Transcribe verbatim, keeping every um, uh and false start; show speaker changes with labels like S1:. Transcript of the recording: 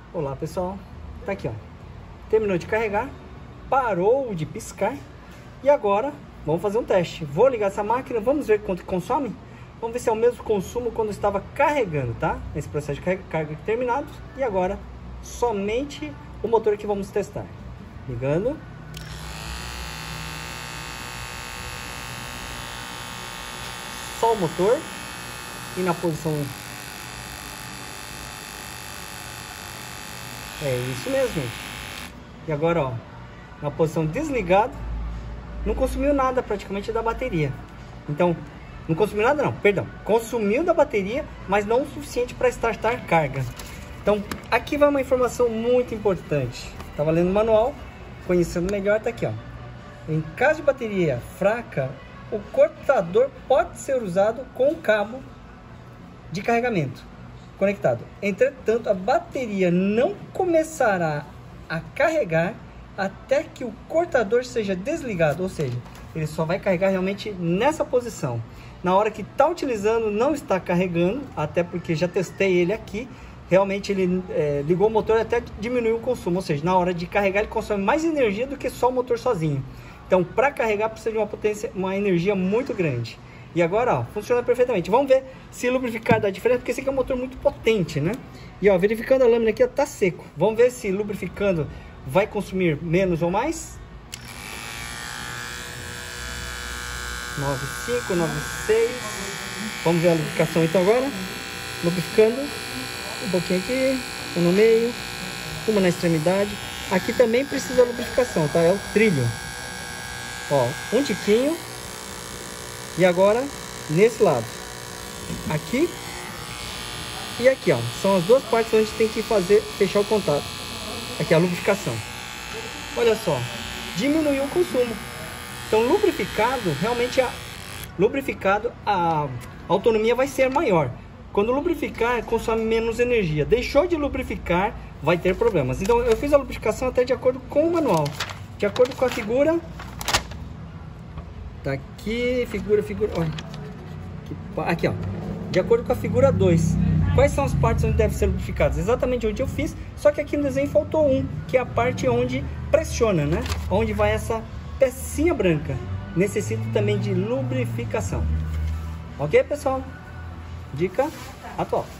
S1: Olá pessoal, tá aqui ó, terminou de carregar, parou de piscar e agora vamos fazer um teste. Vou ligar essa máquina, vamos ver quanto que consome, vamos ver se é o mesmo consumo quando estava carregando, tá? Esse processo de carga, carga terminado e agora somente o motor que vamos testar. Ligando. Só o motor e na posição. É isso mesmo, gente. E agora, ó, na posição desligado, não consumiu nada praticamente da bateria. Então, não consumiu nada não, perdão. Consumiu da bateria, mas não o suficiente para startar carga. Então, aqui vai uma informação muito importante. Estava lendo o manual, conhecendo melhor, tá aqui, ó. Em caso de bateria fraca, o cortador pode ser usado com o cabo de carregamento conectado. Entretanto, a bateria não começará a carregar até que o cortador seja desligado, ou seja, ele só vai carregar realmente nessa posição. Na hora que está utilizando, não está carregando, até porque já testei ele aqui, realmente ele é, ligou o motor até diminuiu o consumo, ou seja, na hora de carregar ele consome mais energia do que só o motor sozinho. Então, para carregar precisa de uma potência, uma energia muito grande. E agora, ó, funciona perfeitamente. Vamos ver se lubrificar dá diferença, porque esse aqui é um motor muito potente, né? E ó, verificando a lâmina aqui, ó, tá seco. Vamos ver se lubrificando vai consumir menos ou mais. nove cinco, nove seis. Vamos ver a lubrificação então agora. Lubrificando. Um pouquinho aqui, um no meio, uma na extremidade. Aqui também precisa lubrificação, tá? É o trilho. Ó, um tiquinho. E agora, nesse lado, aqui e aqui, ó, são as duas partes onde tem que fazer, fechar o contato. Aqui a lubrificação. Olha só, diminuiu o consumo. Então, lubrificado, realmente, a, lubrificado, a autonomia vai ser maior. Quando lubrificar, consome menos energia. Deixou de lubrificar, vai ter problemas. Então, eu fiz a lubrificação até de acordo com o manual. De acordo com a figura... Tá aqui, figura, figura, olha. Aqui, ó. De acordo com a figura dois. Quais são as partes onde devem ser lubrificadas? Exatamente onde eu fiz, só que aqui no desenho faltou um, que é a parte onde pressiona, né? Onde vai essa pecinha branca. Necessita também de lubrificação. Ok, pessoal? Dica atual.